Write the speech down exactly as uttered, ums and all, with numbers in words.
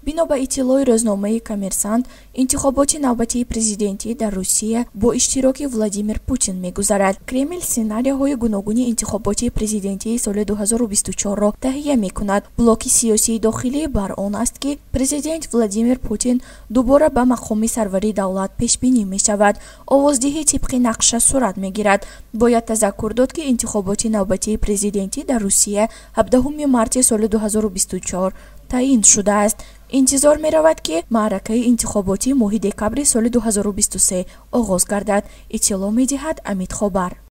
бино ба иттилои рӯзномаи Коммерсант, интихоботи навбатии президентӣ дар Русия бо иштироки Владимир Путин мегузарад. Кремл сценарийҳои гуногуни интихоботи президентии соли ду ҳазору бисту чорро таҳия мекунад. Блоки сиёсии дохилӣ бар он аст, ки президент Владимир Путин дубора ба мақоми сарвари давлат пешбинӣ мешавад. овоздиҳӣ тибқи нақша сурат мегирад. Бояд тазаккур дод, ки интихоботи навбатии президентӣ дар Русия ҳабдаҳуми марти соли ду ҳазору бисту чор таъин шудааст. интизор меравад, ки маъракаи интихоботӣ моҳи декабри соли ду ҳазору бисту се оғоз гардад. иттилоъ медиҳад Амид Хобар.